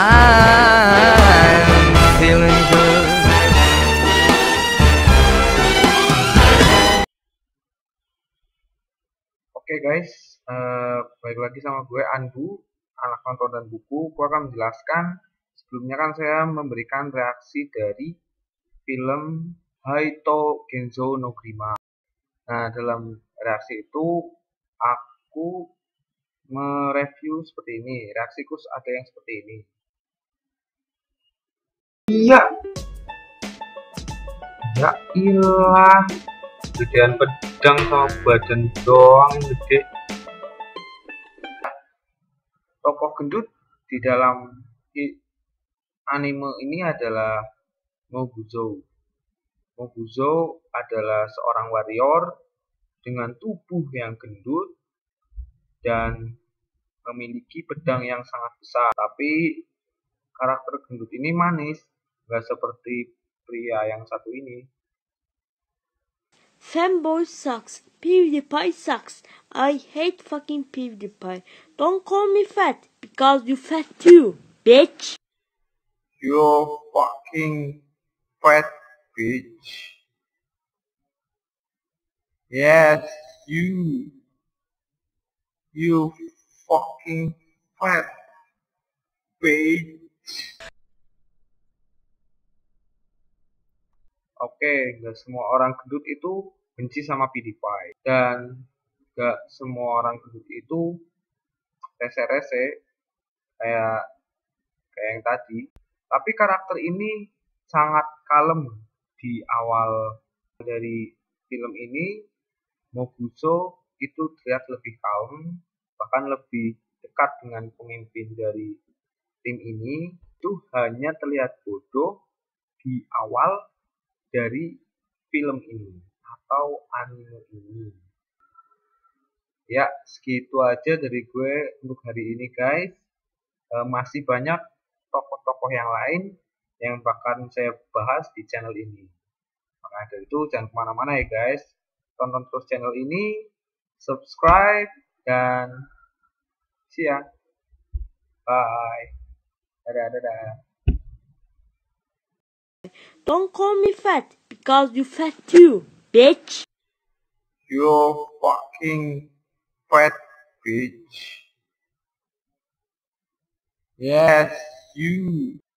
I'm feeling good. Oke guys, balik lagi sama gue Andu, anak nonton dan buku. Gue akan menjelaskan, sebelumnya kan saya memberikan reaksi dari film Haito Genzo no Grima. Nah, dalam reaksi itu aku mereview seperti ini. Reaksiku ada yang seperti ini. Iya, ya ilah, gedean pedang sama badan doang gede. Tokoh gendut di dalam anime ini adalah Moguzo. Moguzo adalah seorang warrior dengan tubuh yang gendut dan memiliki pedang yang sangat besar. Tapi karakter gendut ini manis, nggak seperti pria yang satu ini. Fanboy sucks. PewDiePie sucks. I hate fucking PewDiePie. Don't call me fat because you fat too, bitch. You fucking fat bitch. Yes, you. You fucking fat bitch. Oke, gak semua orang gendut itu benci sama PewDiePie. Dan gak semua orang gendut itu rese-rese kayak yang tadi. Tapi karakter ini sangat kalem di awal dari film ini. Moguzo itu terlihat lebih kalem, bahkan lebih dekat dengan pemimpin dari tim ini. Itu hanya terlihat bodoh di awal dari film ini atau anime ini. Ya, segitu aja dari gue untuk hari ini guys. Masih banyak tokoh-tokoh yang lain yang bahkan saya bahas di channel ini. Maka dari itu jangan kemana-mana ya guys. Tonton terus channel ini, subscribe, dan see ya. Bye. Dadah. Don't call me fat because you fat too, bitch. You fucking fat bitch. Yes, you.